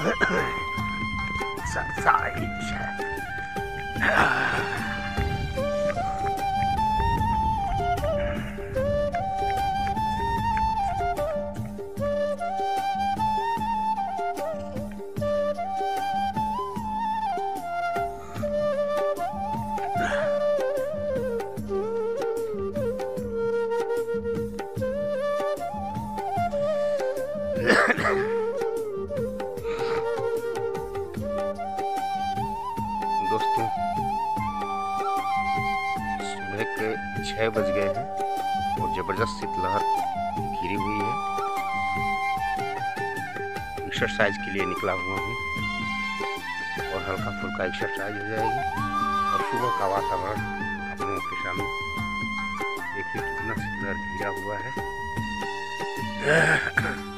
दोस्तों, सुबह के 6 बज गए हैं और ज़बरदस्त शीतलहर घिरी हुई है। एक्सरसाइज के लिए निकला हुआ हूँ और हल्का फुल्का एक्सरसाइज हो जाएगी। और सुबह का वातावरण आप लोगों के सामने देखिए कितना शीतलहर घिरा हुआ है।